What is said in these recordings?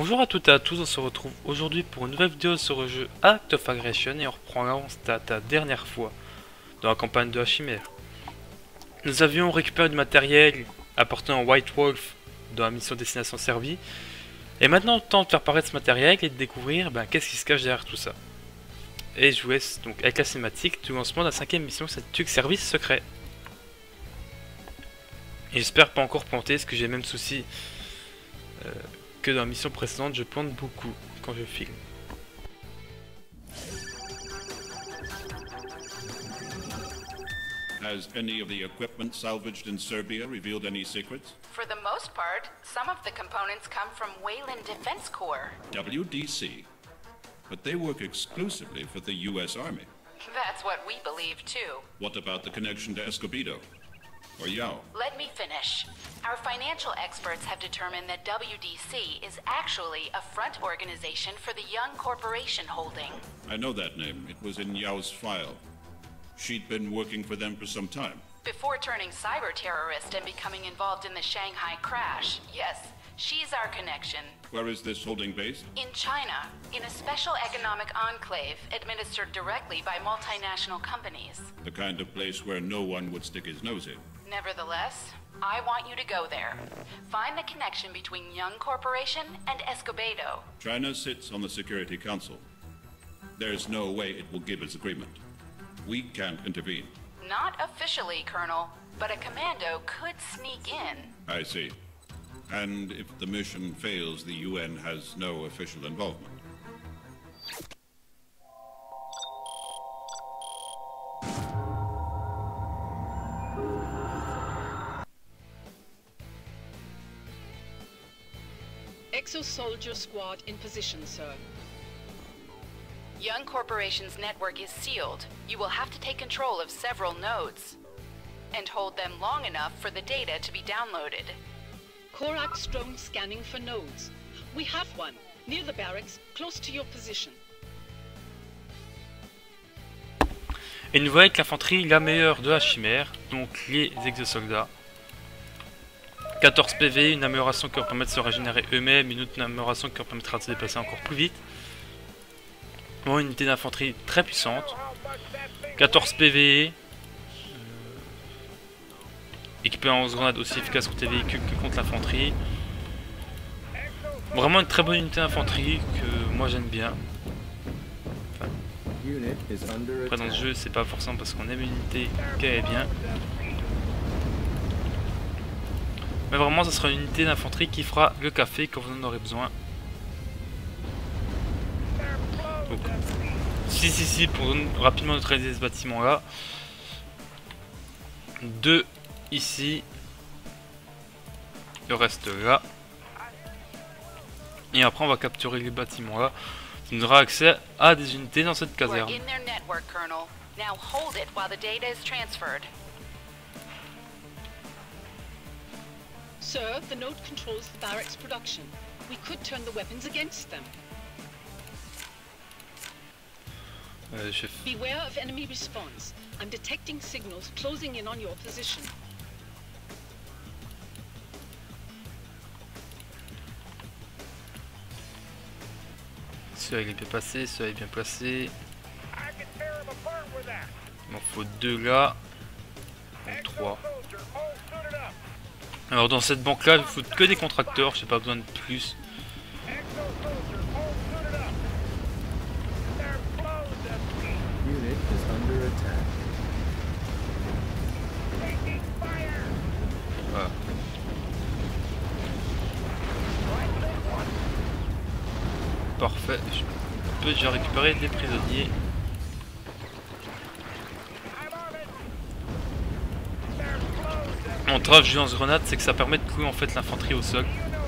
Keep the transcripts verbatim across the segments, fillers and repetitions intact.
Bonjour à toutes et à tous, on se retrouve aujourd'hui pour une nouvelle vidéo sur le jeu Act of Aggression et on reprend là où on s'était la dernière fois dans la campagne de la chimère. Nous avions récupéré du matériel apporté en White Wolf dans la mission Destination Servie et maintenant temps de faire paraître ce matériel et de découvrir ben, qu'est-ce qui se cache derrière tout ça. Et je vous laisse donc avec la cinématique du lancement de la cinquième mission, c'est Tuc Service Secret. Et j'espère pas encore planter, parce que j'ai le même souci euh, que dans la mission précédente, je plante beaucoup quand je filme. Has any of the equipment salvaged in Serbia revealed any secrets? For the most part, some of the components come from Wayland Defense Corps. W D C. But they work exclusively for the U S Army. That's what we believe too. What about the connection to Escobedo? Or Yao? Let me finish. Our financial experts have determined that W D C is actually a front organization for the Young Corporation holding. I know that name. It was in Yao's file. She'd been working for them for some time. Before turning cyber terrorist and becoming involved in the Shanghai crash, yes, she's our connection. Where is this holding based? In China, in a special economic enclave administered directly by multinational companies. The kind of place where no one would stick his nose in. Nevertheless, I want you to go there. Find the connection between Young Corporation and Escobedo. China sits on the Security Council. There's no way it will give its agreement. We can't intervene. Not officially, Colonel, but a commando could sneak in. I see. And if the mission fails, the U N has no official involvement. Exo-soldier squad in position, sir. Young Corporation's network is sealed. You will have to take control of several nodes and hold them long enough for the data to be downloaded. Korax drone scanning for nodes. We have one, near the barracks, close to your position. Et nous voyons que l'infanterie la meilleure de la chimère, donc les exosoldats. quatorze P V, une amélioration qui leur permet de se régénérer eux-mêmes, une autre amélioration qui leur permettra de se déplacer encore plus vite. Bon, une unité d'infanterie très puissante. quatorze P V. Euh, équipée en lance-grenade aussi efficace contre les véhicules que contre l'infanterie. Vraiment une très bonne unité d'infanterie que moi j'aime bien. Enfin, après dans ce jeu c'est pas forcément parce qu'on aime une unité qu'elle est bien. Mais vraiment, ça sera une unité d'infanterie qui fera le café quand vous en aurez besoin. Donc, si, si, si, pour rapidement neutraliser ce bâtiment-là. Deux ici. Le reste là. Et après, on va capturer les bâtiments-là. Ça nous aura accès à des unités dans cette caserne. Sir, the node controls the barracks production. We could turn the weapons against them. Euh, chef. Beware of enemy response. I'm detecting signals closing in on your position. Celui-là il est bien placé, celui-là est bien placé. Il m'en faut deux là. Donc trois. Alors dans cette banque là il faut que des contracteurs, j'ai pas besoin de plus. Voilà. Parfait, je peux déjà récupérer des prisonniers. L'avantage du lance-grenade, c'est que ça permet de clouer en fait l'infanterie au sol.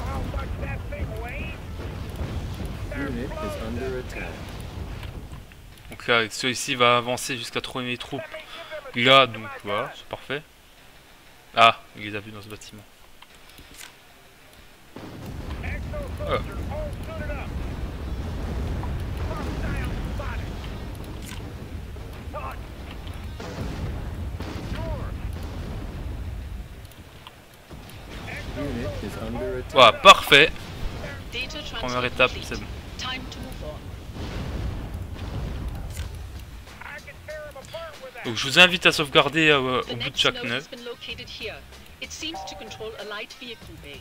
Donc là, celui-ci va avancer jusqu'à trouver mes troupes là, donc voilà, c'est parfait. Ah, il les a vus dans ce bâtiment. Voilà. Voilà, parfait. première étape, c'est bon. Time to move on. Donc je vous invite à sauvegarder euh, The au bout de next chaque node nœud. has been located here. It seems to control a light vehicle bay.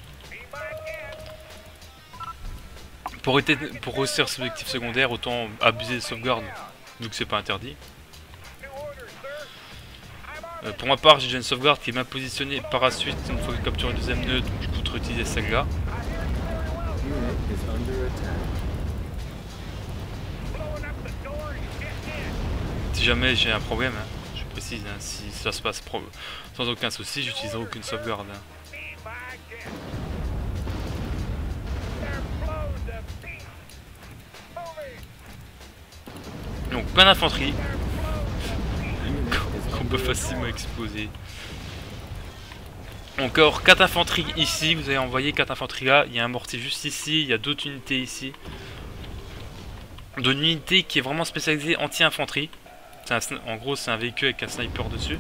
Pour, été, pour réussir ce objectif secondaire, autant abuser des sauvegardes, vu que c'est pas interdit. Euh, pour ma part, j'ai déjà une sauvegarde qui est bien positionnée par la suite, une fois que j'ai capturé le deuxième nœud, donc je compte réutiliser celle-là. Si jamais j'ai un problème, hein, je précise, hein, si ça se passe pro sans aucun souci, j'utiliserai aucune sauvegarde. Hein. Donc plein d'infanterie, qu'on peut facilement exploser. Encore quatre infanteries ici, vous avez envoyé quatre infanteries là, il y a un mortier juste ici, il y a d'autres unités ici. D'une unité qui est vraiment spécialisée anti-infanterie. En gros c'est un véhicule avec un sniper dessus.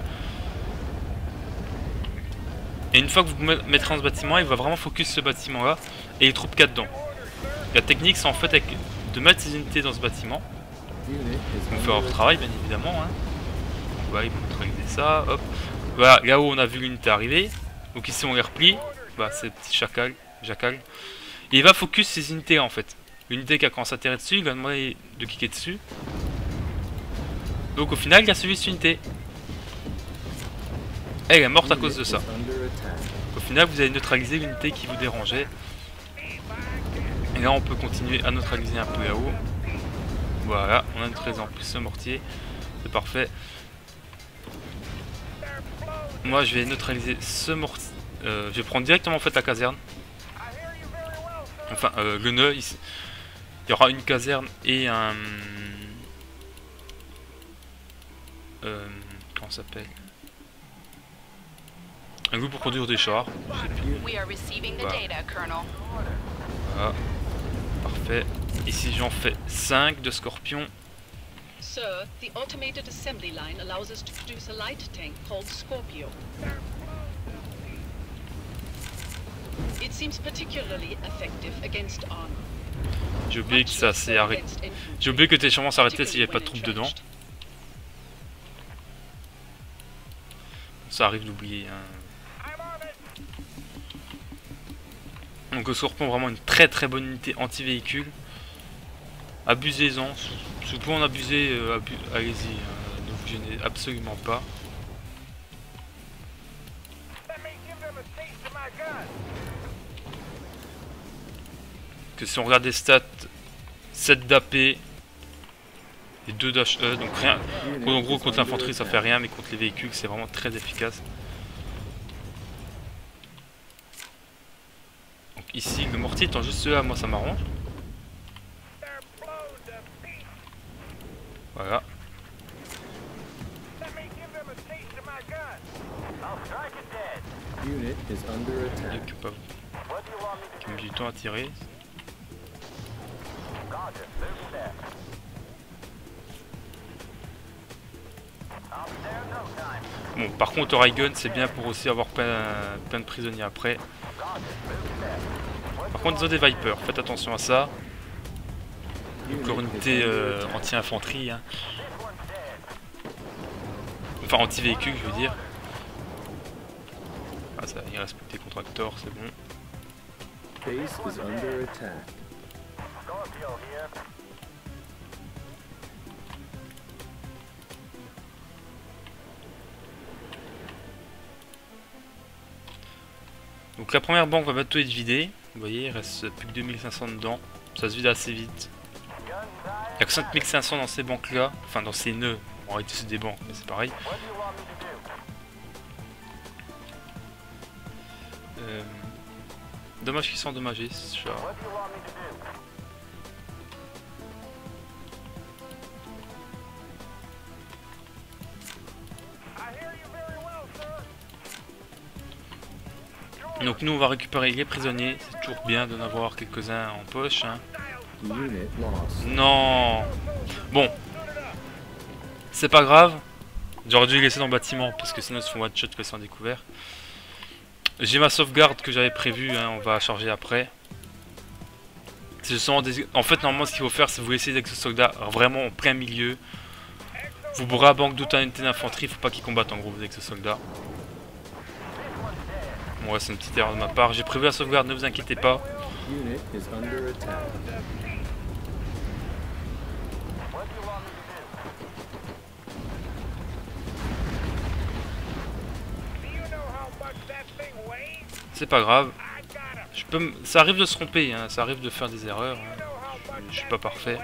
Et une fois que vous mettrez dans ce bâtiment, il va vraiment focus ce bâtiment là et les troupes qu'il y a dedans. La technique c'est en fait avec, de mettre ces unités dans ce bâtiment. Ils vont faire leur travail bien évidemment. Hein. Voilà, ils vont neutraliser ça, hop. Voilà, là où on a vu l'unité arriver. Donc ici on les replie. Bah c'est le petit chacal, jacal. Et il va focus ces unités là en fait. L'unité qui a commencé à tirer dessus, il va demander de cliquer dessus. Donc au final il a suivi cette unité. Elle est morte à cause de ça. Au final vous avez neutralisé l'unité qui vous dérangeait. Et là on peut continuer à neutraliser un peu là-haut. Voilà, on a neutralisé en plus ce mortier. C'est parfait. Moi je vais neutraliser ce mortier. Euh, je vais prendre directement en fait la caserne. Enfin euh, le nœud ici. Il y aura une caserne et un... Euh, comment ça s'appelle? Un goût pour produire des chars. We are receiving the Voilà. data, Colonel. Voilà. Parfait. Ici j'en fais cinq de scorpions. Sir, the automated assembly line allows us to produce a light tank called Scorpio. It seems particularly effective against armor. J'ai oublié que ça s'est arrêté. J'ai oublié que le téléchargement s'arrêtait s'il n'y avait pas de troupes dedans. Ça arrive d'oublier. Hein. Donc le Scorpion vraiment une très très bonne unité anti-véhicule. Abusez-en. Si vous pouvez en abuser, euh, abu allez-y. Euh, ne vous gênez absolument pas. Que si on regarde les stats, sept d'A P et deux d'H E, donc rien. En gros contre l'infanterie ça fait rien, mais contre les véhicules c'est vraiment très efficace. Donc ici le mortier étant juste là, moi ça m'arrange. Voilà. Qui pas... qui met du temps à tirer. Bon, par contre, Oregon, c'est bien pour aussi avoir plein, plein de prisonniers après. Par contre, ils ont des Vipers, faites attention à ça. Encore une unité euh, anti-infanterie. Hein. Enfin, anti-véhicule, je veux dire. Ah, ça, il reste plus que des contracteurs, c'est bon. Donc la première banque va bientôt être vidée. Vous voyez, il reste plus que deux mille cinq cents dedans. Ça se vide assez vite. Il n'y a que cinq mille cinq cents dans ces banques là. Enfin dans ces nœuds. En réalité c'est des banques, mais c'est pareil. Euh... Dommage qu'ils sont endommagés ce char. Donc nous on va récupérer les prisonniers, c'est toujours bien d'en avoir quelques-uns en poche. Hein. Non. Bon. C'est pas grave. J'aurais dû les laisser dans le bâtiment parce que sinon ils se font one shot que c'est en découvert. J'ai ma sauvegarde que j'avais prévue, hein, on va charger après. Ce sont des... En fait, normalement, ce qu'il faut faire, c'est vous laisser les exosoldats vraiment en plein milieu. Vous bourrez à banque d'autres unités d'infanterie, faut pas qu'ils combattent en gros vos exosoldats. Bon, ouais, c'est une petite erreur de ma part. J'ai prévu la sauvegarde, ne vous inquiétez pas. C'est pas grave. Je peux m... Ça arrive de se tromper, hein. Ça arrive de faire des erreurs. Hein. Je, je suis pas parfait.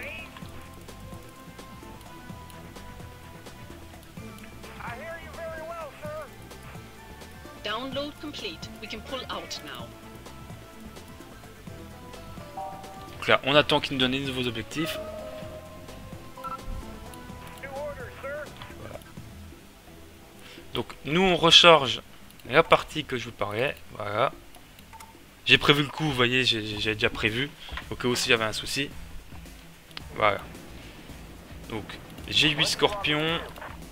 Download complete. We can pull out now. Donc là, on attend qu'il nous donne les nouveaux objectifs. Voilà. Donc nous on recharge la partie que je vous parlais. Voilà. J'ai prévu le coup, vous voyez, j'ai déjà prévu. Au cas où s'il y avait un souci. Voilà. Donc j'ai huit scorpions.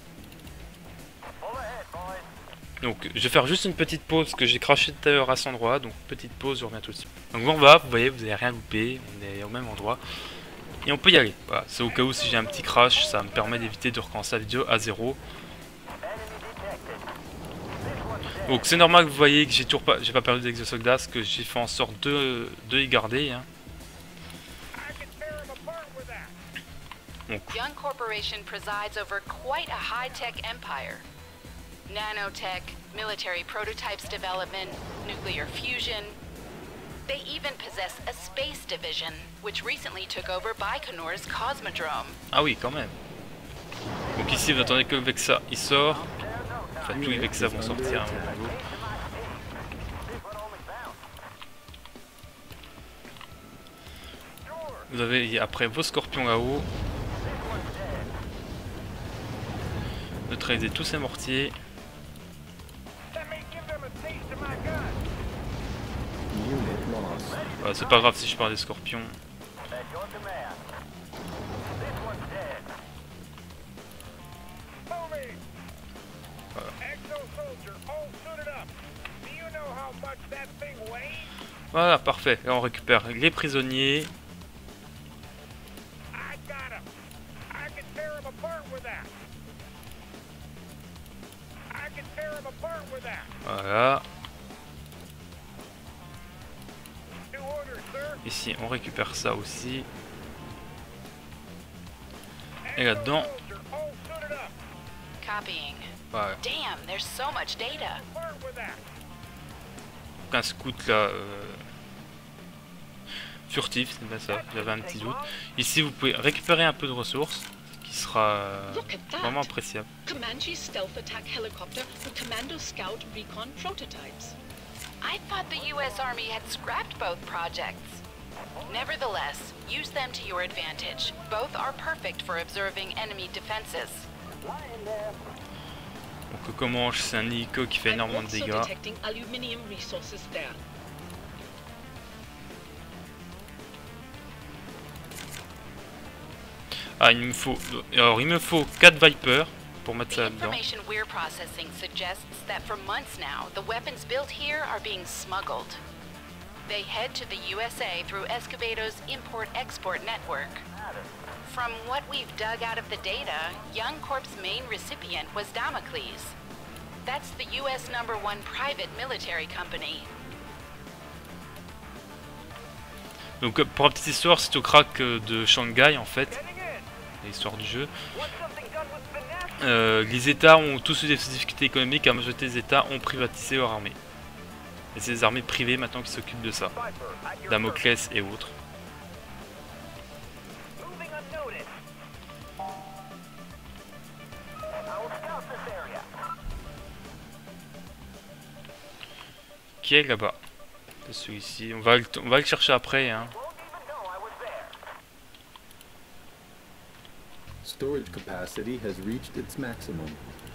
Donc je vais faire juste une petite pause que j'ai craché tout à l'heure à cet endroit. Donc petite pause, je reviens tout de suite. Donc on va, vous voyez, vous n'avez rien loupé. On est au même endroit. Et on peut y aller. Voilà. C'est au cas où si j'ai un petit crash, ça me permet d'éviter de recommencer la vidéo à zéro. Donc c'est normal que vous voyez que j'ai toujours pas, j'ai pas perdu d'exosoldats, parce que j'ai fait en sorte de, de les garder. Hein. Donc. Young Corporation presides over quite a high-tech empire. Nanotech, military prototypes development, nuclear fusion. They even possess a space division, which recently took over Baikonur's Cosmodrome. Ah oui, quand même. Donc ici, vous attendez que le Vexa il sort. Enfin, tous les Vexa vont sortir. Hein, vous avez après vos scorpions là-haut. Neutralisez tous ces mortiers. Voilà, c'est pas grave si je parle des scorpions. Voilà. Voilà, parfait. Là on récupère les prisonniers. Voilà. Ici on récupère ça aussi. Et là-dedans. Voilà. Un scout là euh, furtif, c'est bien ça, j'avais un petit doute. Ici vous pouvez récupérer un peu de ressources, ce qui sera euh, vraiment appréciable. Comanche stealth attack helicopter and Commando Scout recon prototypes. I thought the U S Army had scrapped both projects. Nevertheless, use them to your advantage. Both are perfect for observing enemy defenses. Donc Comanche, c'est un hélico qui fait énormément de dégâts. Ah, il me faut... Alors, il me faut quatre Viper pour mettre ça dedans. Information we're processing suggests that for months now, the weapons built here are being smuggled. They head to the U S A through Escobedo's import-export network. From what we've dug out of the data, Young Corp's main recipient was Damocles. That's the U S number one private military company. Donc pour la petite histoire, c'est au crack de Shanghai en fait, l'histoire du jeu. Euh, les États ont tous eu des difficultés économiques, la majorité des États ont privatisé leur armée. Et c'est les armées privées maintenant qui s'occupent de ça. Damoclès et autres. Qui est là-bas? C'est celui-ci. On va, on va le chercher après. Hein. Storage capacity has reached its maximum.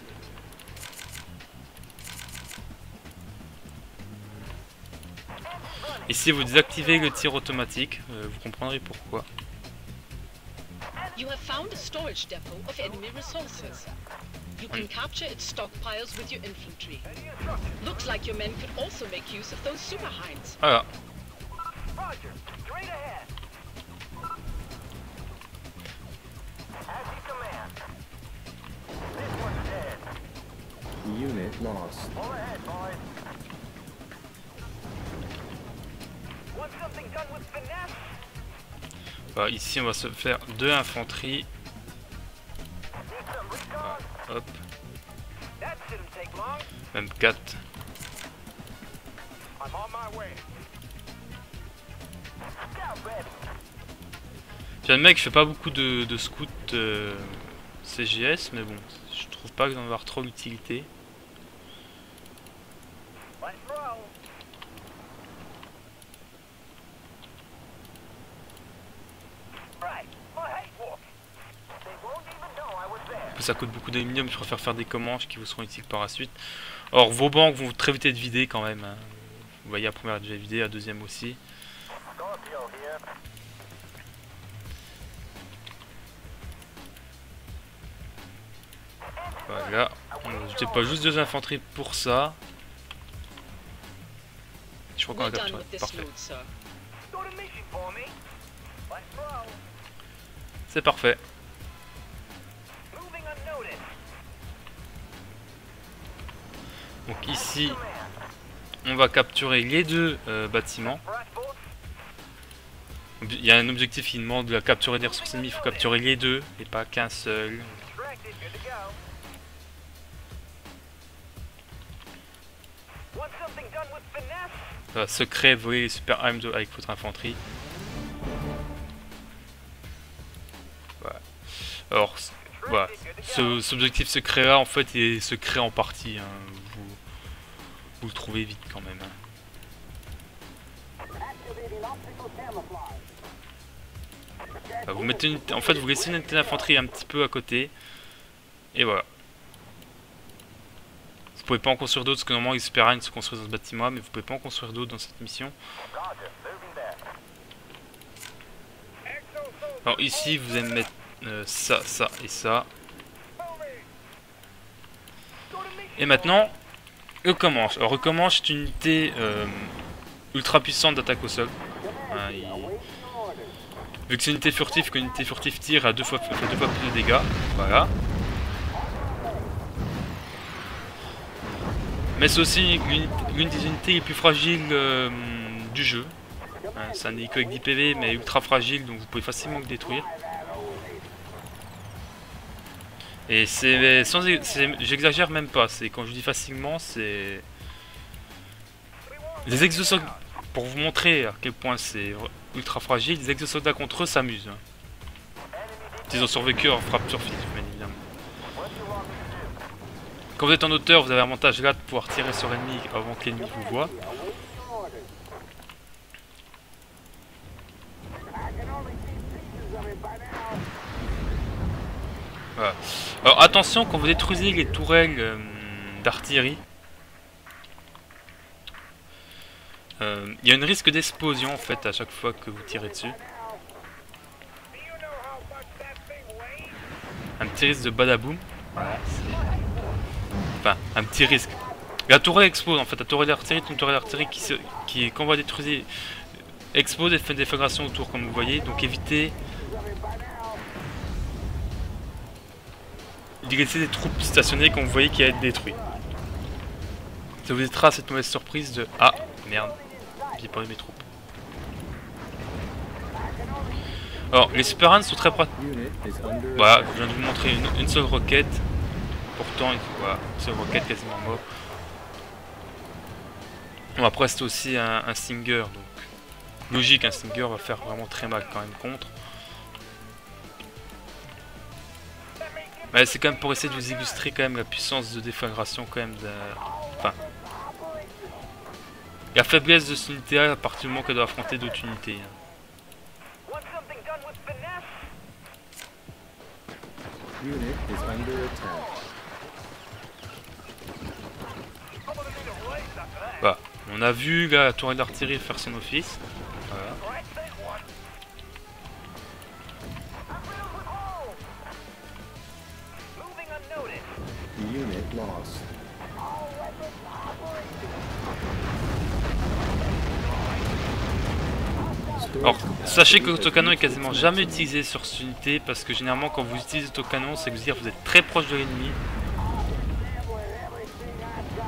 Ici, vous désactivez le tir automatique. Euh, vous comprendrez pourquoi. You have found a storage depot of enemy resources. You can capture its stockpiles with your infantry. Looks like your men could also make use of those super hinds. Voilà. lost. Voilà, ici on va se faire deux infanteries. Voilà, hop. Même quatre. J'admets que je fais pas beaucoup de, de scouts euh, C G S, mais bon, je trouve pas que d'en avoir trop l'utilité. Ça coûte beaucoup d'aluminium, je préfère faire des commanches qui vous seront utiles par la suite. Or vos banques vont très vite être vidées quand même. Hein. Vous voyez, la première est déjà vidée, la deuxième aussi. Voilà, j'étais pas juste deux infanteries pour ça. Je crois qu'on a capturé, parfait. C'est parfait. Donc ici, on va capturer les deux euh, bâtiments. Il y a un objectif qui demande de capturer des ressources ennemies, il faut capturer les deux et pas qu'un seul. Voilà, secret, voler les super armes avec votre infanterie. Voilà. Alors, voilà. Ce, cet objectif secret là, en fait, il est secret en partie. Hein. Vous, vous le trouvez vite quand même. Hein. Voilà, vous mettez une, en fait, vous laissez une unité d'infanterie un petit peu à côté. Et voilà. Vous pouvez pas en construire d'autres, parce que normalement les super armes se construisent dans ce bâtiment, mais vous pouvez pas en construire d'autres dans cette mission. Alors ici, vous allez mettre euh, ça, ça et ça. Et maintenant, recommence. Alors recommence, c'est une unité euh, ultra puissante d'attaque au sol. Hein, il... Vu que c'est une unité furtive, qu'une unité furtive tire à deux fois, fait deux fois plus de dégâts. Voilà. Mais c'est aussi l'une des unités les plus fragiles euh, du jeu. Hein, c'est un hélico avec dix P V, mais ultra fragile, donc vous pouvez facilement le détruire. Et c'est sans, j'exagère même pas. C'est quand je dis facilement, c'est les exosoldats. Pour vous montrer à quel point c'est ultra fragile, les exosoldats contre eux s'amusent. Ils ont survécu en frappe sur fil, bien évidemment. Quand vous êtes en hauteur, vous avez l'avantage là de pouvoir tirer sur l'ennemi avant que l'ennemi vous voit. Voilà. Alors attention, quand vous détruisez les tourelles euh, d'artillerie, il euh, y a un risque d'explosion en fait à chaque fois que vous tirez dessus. Un petit risque de badaboum. Voilà, enfin, un petit risque. La tourelle explose en fait. La tourelle d'artillerie est une tourelle d'artillerie qui, se, qui, quand on va détruire, explose et fait une déflagration autour, comme vous voyez. Donc évitez de laisser des troupes stationnées quand vous voyez qu'il y a être détruit. Ça vous évitera cette mauvaise surprise de ah merde, j'ai perdu mes troupes. Alors les super ants sont très pratiques. Voilà, je viens de vous montrer une, une seule roquette. Pourtant, voilà, une seule roquette quasiment mort. Bon, après c'est aussi un, un Stinger, donc logique, un Stinger va faire vraiment très mal quand même contre. Mais c'est quand même pour essayer de vous illustrer quand même la puissance de déflagration quand même de... Enfin... La faiblesse de cette unité à partir du moment qu'elle doit affronter d'autres unités. Voilà. On a vu là, la tourelle d'artillerie faire son office. Voilà. Alors, sachez que l'autocanon est quasiment jamais utilisé sur cette unité parce que généralement quand vous utilisez l'autocanon, c'est que vous dire vous êtes très proche de l'ennemi.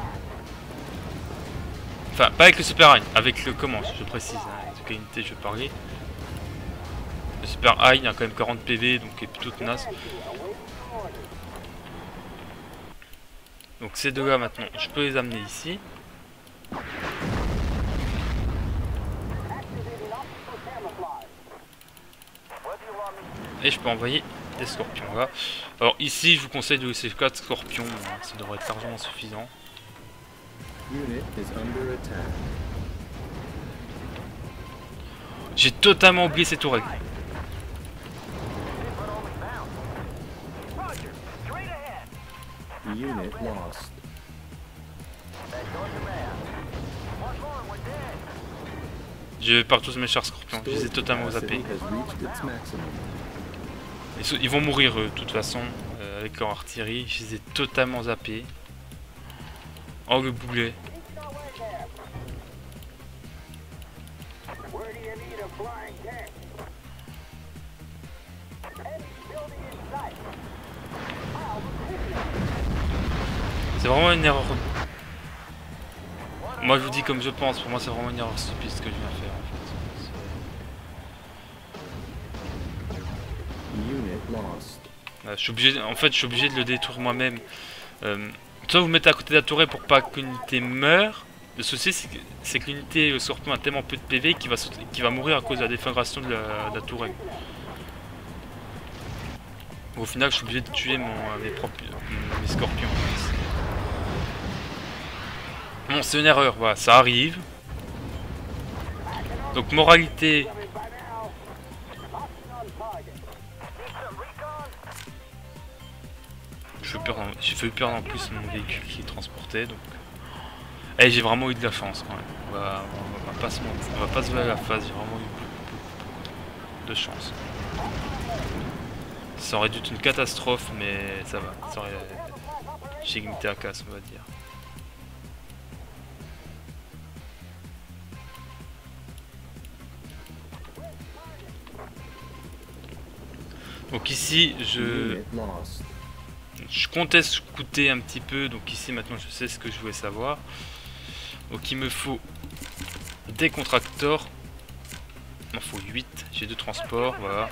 Enfin, pas avec le Super Eye, avec le comment, je précise, hein, de quelle unité je parlais. Le Super Eye, il a quand même quarante P V, donc il est plutôt tenace. Donc ces deux-là maintenant, je peux les amener ici. Et je peux envoyer des scorpions là. Alors ici, je vous conseille de laisser quatre scorpions, hein, ça devrait être largement suffisant. J'ai totalement oublié ces tourelles. Unit lost. Je pars tous mes chers scorpions, je les ai totalement zappés. Ils, ils vont mourir eux, de toute façon, euh, avec leur artillerie, je les ai totalement zappés. Oh le boulet. C'est vraiment une erreur. Moi je vous dis comme je pense, pour moi c'est vraiment une erreur stupide ce que je viens de faire en fait. Voilà, je suis obligé, en fait je suis obligé de le détruire moi-même. Euh, soit vous mettez à côté de la tourelle pour pas que l'unité meure. Le souci c'est que, c'est que l'unité le scorpion a tellement peu de P V qu'il va, qu'il va mourir à cause de la déflagration de la, de la tourelle. Au final je suis obligé de tuer mon, mes, propres, mes scorpions. Bon, c'est une erreur, voilà, ça arrive. Donc, moralité. J'ai fait peur en plus mon véhicule qui transportait, donc. Et j'ai vraiment eu de la chance quand même. On va, on va pas se mentir, on va pas se voir à la face, j'ai vraiment eu beaucoup, beaucoup de chance. Ça aurait dû être une catastrophe, mais ça va. Ça aurait... J'ai limité à casse, on va dire. Donc ici, je, je comptais scouter un petit peu, donc ici maintenant je sais ce que je voulais savoir. Donc il me faut des contracteurs, il m'en faut huit, j'ai deux transports, voilà.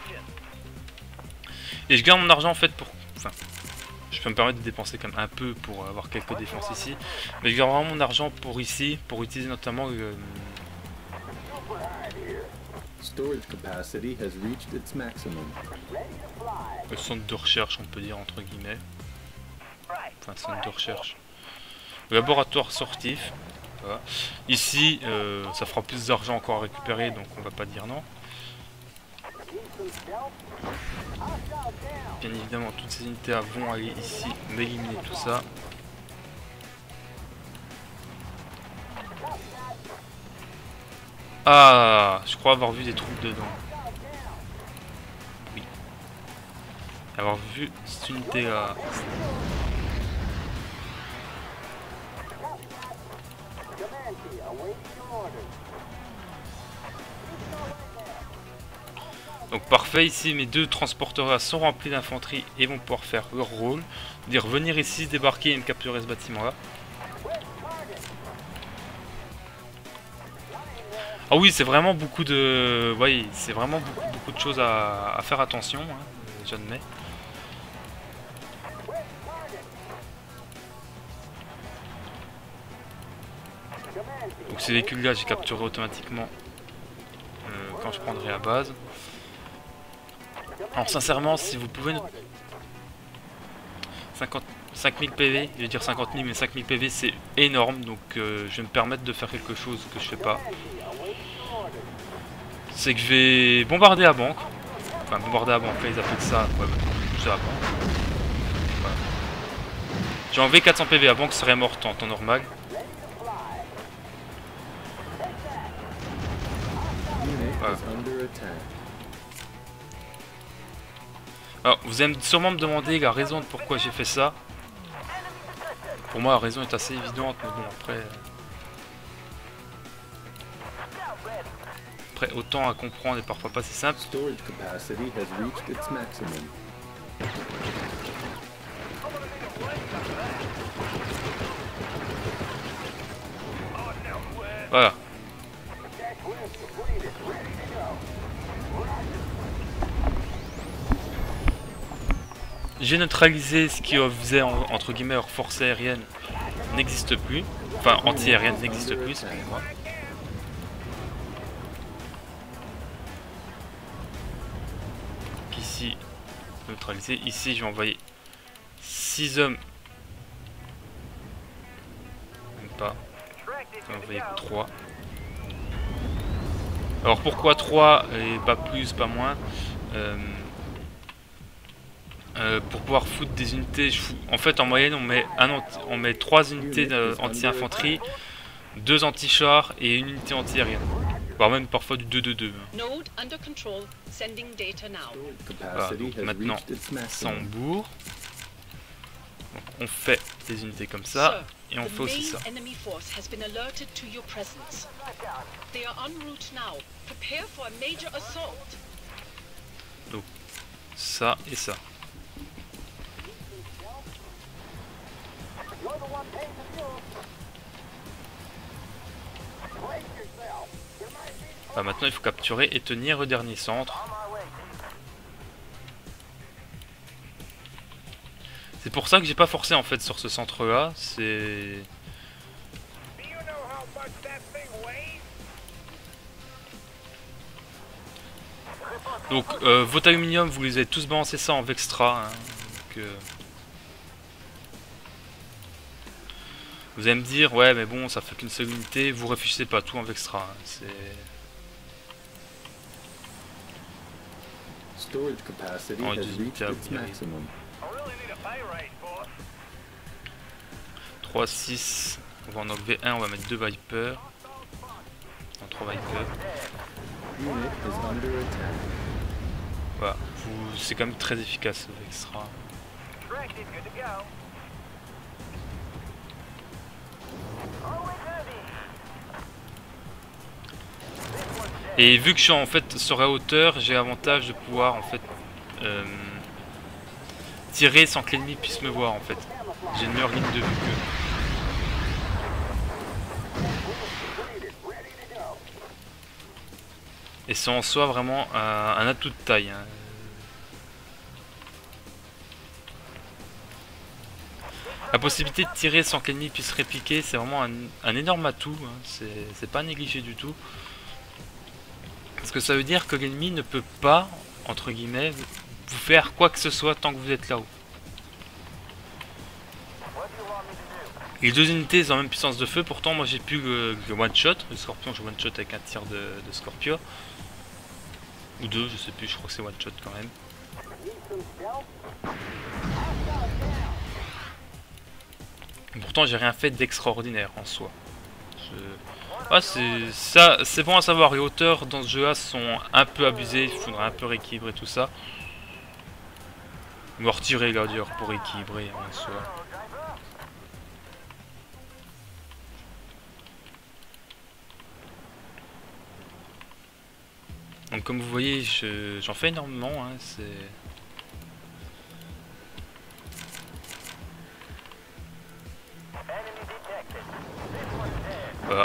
Et je garde mon argent en fait pour... Enfin, je peux me permettre de dépenser quand même un peu pour avoir quelques défenses ici. Mais je garde vraiment mon argent pour ici, pour utiliser notamment le... Storage capacity has reached its maximum. Le centre de recherche, on peut dire entre guillemets. Enfin, centre de recherche. Le laboratoire sortif. Voilà. Ici, euh, ça fera plus d'argent encore à récupérer, donc on va pas dire non. Bien évidemment, toutes ces unités vont aller ici, m'éliminer tout ça. Ah, je crois avoir vu des troupes dedans. Oui. Avoir vu cette unité là. Donc parfait, ici mes deux transporteurs sont remplis d'infanterie et vont pouvoir faire leur rôle. Dire venir ici, débarquer et me capturer ce bâtiment là. Ah oui, c'est vraiment beaucoup de... Vous voyez, c'est vraiment beaucoup, beaucoup de choses à, à faire attention, hein, j'admets. Donc ces véhicules là, j'ai capturé automatiquement euh, quand je prendrai la base. Alors sincèrement, si vous pouvez... cinq mille P V, je vais dire cinquante mille, mais cinq mille P V c'est énorme, donc euh, je vais me permettre de faire quelque chose que je fais pas. C'est que je vais bombarder la banque. Enfin, bombarder la banque, là ils appellent ça. Ouais, je sais pas. Voilà. J'ai enlevé quatre cents P V, la banque serait morte en temps normal. Voilà. Alors, vous allez sûrement me demander la raison de pourquoi j'ai fait ça. Pour moi, la raison est assez évidente, mais bon, après... Après, autant à comprendre et parfois pas si simple. Storage capacity has reached its maximum. Voilà. J'ai neutralisé ce qui faisait en, entre guillemets leur force aérienne n'existe plus. Enfin, anti-aérienne n'existe plus, excusez-moi. Ici, neutralisé. Ici, je vais envoyer six hommes. Même pas. Je vais envoyer trois. Alors pourquoi trois et pas plus, pas moins euh, euh, pour pouvoir foutre des unités, je fous, en fait en moyenne on met, un, on met trois unités anti-infanterie, deux anti-chars et une unité anti-aérienne. Voire même parfois du deux deux deux. Voilà, donc maintenant ça on bourre. Donc on fait des unités comme ça et on fait aussi ça. Donc ça et ça. Bah, maintenant il faut capturer et tenir le dernier centre. C'est pour ça que j'ai pas forcé en fait sur ce centre là, c'est... Donc euh, votre aluminium vous les avez tous balancé ça en Vextra. Hein, donc, euh... Vous allez me dire ouais mais bon ça fait qu'une seule unité, vous réfléchissez pas tout en Vextra. Hein, c'est... Storage capacity Oh, has reached its maximum. trois, six, on va en enlever un, on va mettre deux Vipers. Non, trois Vipers. Voilà, c'est quand même très efficace le Vextra. Et vu que je suis en fait sur la hauteur, j'ai l'avantage de pouvoir en fait euh, tirer sans que l'ennemi puisse me voir en fait. J'ai une meilleure ligne de vue que... Et c'est en soi vraiment un, un atout de taille. Hein. La possibilité de tirer sans que l'ennemi puisse répliquer, c'est vraiment un, un énorme atout. Hein. C'est pas négligé du tout. Parce que ça veut dire que l'ennemi ne peut pas, entre guillemets, vous faire quoi que ce soit tant que vous êtes là-haut. Les deux unités ont la même puissance de feu, pourtant moi j'ai pu le, le one-shot. Le Scorpion, je one-shot avec un tir de, de Scorpio. Ou deux, je sais plus, je crois que c'est one-shot quand même. Pourtant j'ai rien fait d'extraordinaire en soi. Je... Ah, c'est ça, c'est bon à savoir. Les hauteurs dans ce jeu-là sont un peu abusées. Il faudra un peu rééquilibrer tout ça. Ou retirer là d'ailleurs pour équilibrer en soi. Donc comme vous voyez, j'en fais énormément. Hein, c'est... Voilà.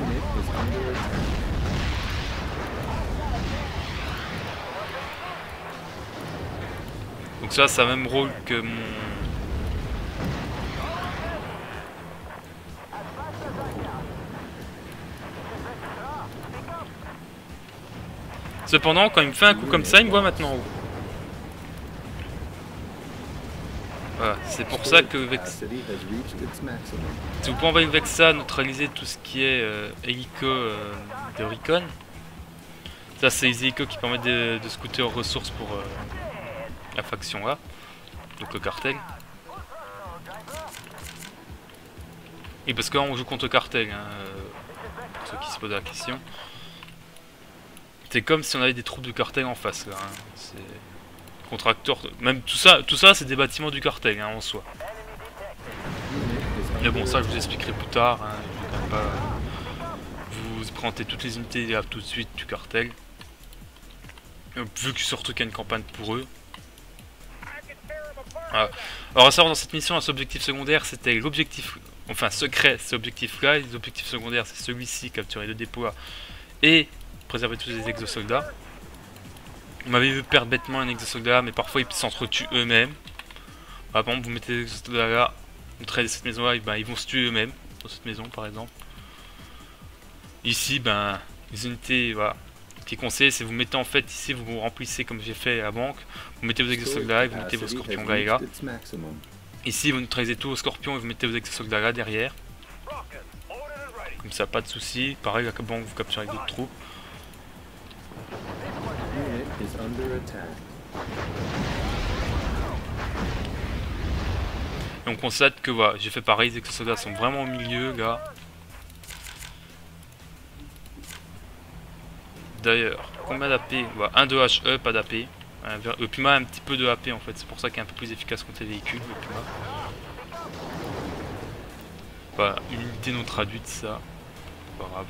Donc ça, c'est le même rôle que mon... Cependant, quand il me fait un coup comme ça, il me voit maintenant en haut. Voilà, c'est pour ça que Vex... Si vous pouvez envoyer Vexa neutraliser tout ce qui est euh, hélico euh, de Recon. Ça, c'est les hélicos qui permettent de, de scouter aux ressources pour euh, la faction là. Donc le cartel. Et parce que là, on joue contre le cartel, hein, euh, pour ceux qui se posent la question. C'est comme si on avait des troupes de cartel en face là. Hein. C'est... Contracteurs, même tout ça, tout ça c'est des bâtiments du cartel hein, en soi. Mais bon, ça je vous expliquerai plus tard. Hein, je vais quand même pas vous présenter toutes les unités là, tout de suite du cartel. Vu que surtout qu'il y a une campagne pour eux. Voilà. Alors à savoir dans cette mission, ce objectif secondaire c'était l'objectif enfin secret, c'est objectif-là. Les objectifs secondaires, c'est celui-ci, capturer le dépôt et préserver tous les exosoldats. Vous m'avez vu perdre bêtement un exosoldat, mais parfois ils s'entretuent eux-mêmes. Par exemple, vous mettez les exosoldats là, vous traitez cette maison-là, ben, ils vont se tuer eux-mêmes, dans cette maison par exemple. Ici, ben, les unités, voilà. Ce qui est conseillé, c'est vous mettez en fait ici, vous remplissez comme j'ai fait à la banque, vous mettez vos exosoldats et vous mettez vos scorpions là et là. Ici, vous neutralisez tous vos scorpions et vous mettez vos exosoldats là derrière. Comme ça, pas de soucis. Pareil, la banque, vous capturez avec d'autres troupes. Et on constate que voilà, j'ai fait pareil, les exosoldats sont vraiment au milieu, gars. D'ailleurs, combien d'A P? Voilà, un de H E, pas d'A P. Le Puma a un petit peu de A P en fait, c'est pour ça qu'il est un peu plus efficace contre les véhicules, le Puma. Voilà, une unité non traduite, ça. Pas grave.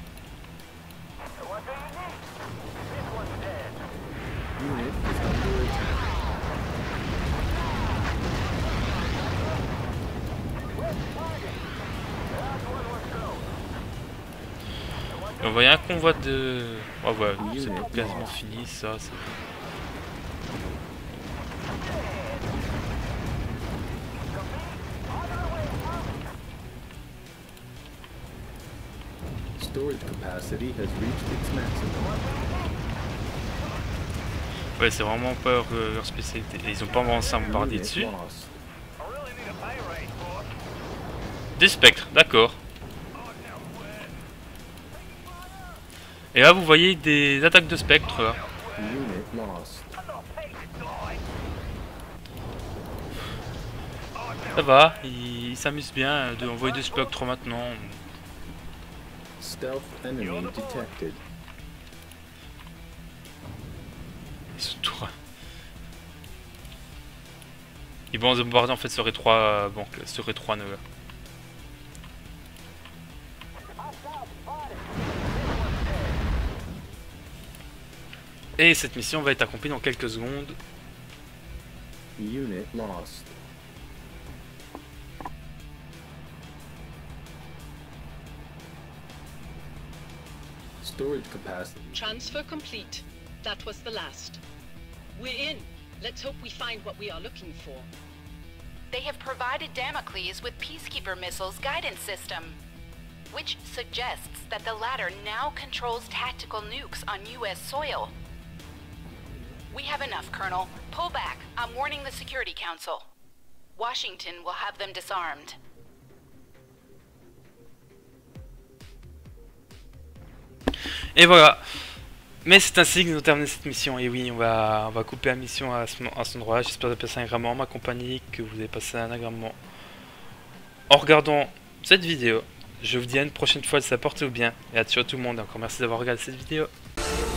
Et on voyait un convoi de... Oh ouais, c'est quasiment fini ça. Storage capacity has reached its maximum. Ouais, c'est vraiment pas leur, leur spécialité. Et ils ont pas avancé à bombarder dessus. Des spectres, d'accord. Et là, vous voyez des attaques de spectres. Là. Ça va, ils il s'amusent bien de envoyer des spectres maintenant. Stealth enemy detected. Ce tour. Ils vont bombarder en fait sur les trois bon, sur les trois nœuds. Là. Et cette mission va être accomplie dans quelques secondes. Unit lost. Storage capacity. Transfer complete. That was the last. We're in. Let's hope we find what we are looking for. They have provided Damocles with Peacekeeper Missiles guidance system, which suggests that the latter now controls tactical nukes on U S soil. We have enough, Colonel. Pull back. I'm warning the Security Council. Washington will have them disarmed. Et voilà. Mais c'est ainsi que nous terminons cette mission. Et oui, on va, on va couper la mission à ce, à ce endroit-là. J'espère que vous avez passé un agréable moment, ma compagnie, que vous avez passé un agréable moment en regardant cette vidéo. Je vous dis à une prochaine fois de ça, portez-vous bien. Et à tout le monde. Encore merci d'avoir regardé cette vidéo.